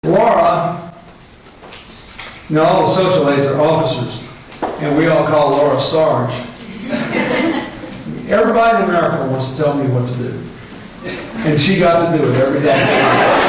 Laura, you know, all the social aides are officers, and we all call Laura Sarge. Everybody in America wants to tell me what to do, and she got to do it every day.